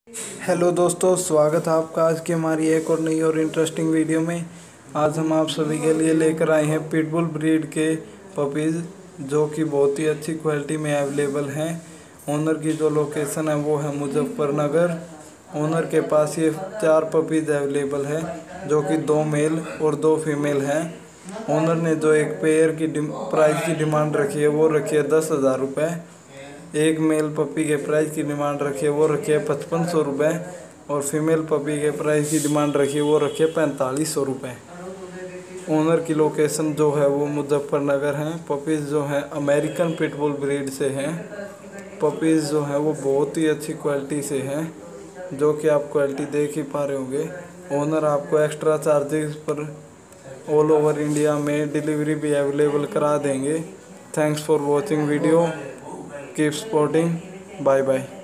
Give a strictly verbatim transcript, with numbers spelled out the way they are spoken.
Hello दोस्तों, स्वागत है आपका आज की हमारी एक और नई और इंटरेस्टिंग वीडियो में। आज हम आप सभी के लिए लेकर आए हैं पिटबुल ब्रीड के पपीज़, जो कि बहुत ही अच्छी क्वालिटी में अवेलेबल हैं। ओनर की जो लोकेशन है वो है मुजफ्फरनगर। ओनर के पास ये चार पपीज़ अवेलेबल है, जो कि दो मेल और दो फीमेल हैं। ओनर ने जो एक पेयर की प्राइस की डिमांड रखी है वो रखी है दस हज़ार रुपये। एक मेल पपी के प्राइस की डिमांड रखी है वो रखी है पचपन सौ रुपये, और फीमेल पपी के प्राइस की डिमांड रखी है वो रखी है पैंतालीस सौ रुपये। ओनर की लोकेशन जो है वो मुजफ्फरनगर है। पपीज़ जो है अमेरिकन पिटबुल ब्रीड से हैं। पपीज़ जो है वो बहुत ही अच्छी क्वालिटी से हैं, जो कि आप क्वालिटी देख ही पा रहे होंगे। ओनर आपको एक्स्ट्रा चार्जेस पर ऑल ओवर इंडिया में डिलीवरी भी अवेलेबल करा देंगे। Thanks for watching video. Keep supporting. Bye bye.